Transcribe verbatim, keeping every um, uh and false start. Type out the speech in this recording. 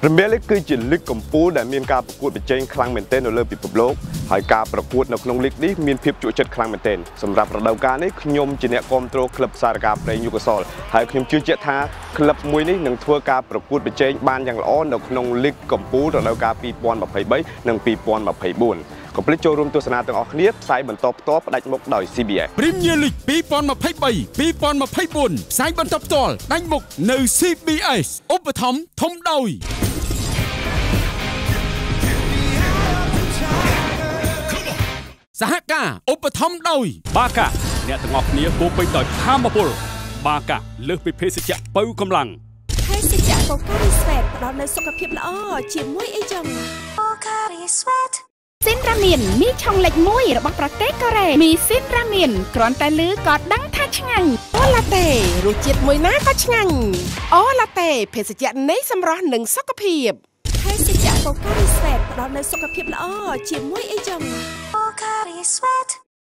Premier League គឺជាលីកកំពូលដែលមានការប្រកួតប្រជែងខ្លាំងមែនទែននៅលើពិភពលោកហើយការប្រកួតនៅក្នុងលីកនេះមានភាពជក់ចិត្តខ្លាំងមែនទែនសម្រាប់រដូវកាលនេះខ្ញុំជាអ្នកគាំទ្រក្លឹបសារកាព្រៃញូកាសលហើយខ្ញុំជឿជាក់ថាក្លឹបមួយនេះនឹងធ្វើការប្រកួតប្រជែងបានយ៉ាងល្អនៅក្នុងលីកកំពូលរដូវកាលពីរពាន់ម្ភៃបីនិងពីរពាន់ម្ភៃបួនកុំភ្លេចចូលរួមទស្សនាទាំងអស់គ្នាផ្សាយបន្តផ្ទាល់ផ្ដាច់មុខដោយ C B S Premier League ពីរពាន់ម្ភៃបី ពីរពាន់ម្ភៃបួនផ្សាយបន្តផ្ទាល់ផ្ដាច់មុខនៅ C B S ឧបត្ថម្ភធំដោយសហការឧបត្ថម្ភដោយបាកាអ្នកទាំងអស់គ្នាគួរពេញដោយធម៌ពលបាកាលើសពីភេសជ្ជៈបើកម្លាំងភេសជ្ជៈ Pocari Sweat ផ្ដល់នូវសុខភាពល្អជាមួយអីចឹង Pocari Sweat ស៊ីនរ៉ាមៀនមីឆុងលេខមួយរបស់ប្រទេសកូរ៉េមីស៊ីនរ៉ាមៀនគ្រាន់តែឮក៏ដឹងថាឆ្ងាញ់អូឡាតេរសជាតិមួយណាក៏ឆ្ងាញ់អូឡាតេភេសជ្ជៈនៃសម្រស់និងសុខភាពភេសជ្ជៈ Pocari Sweat ផ្ដល់នូវសុខភាពល្អជាមួយអីចឹង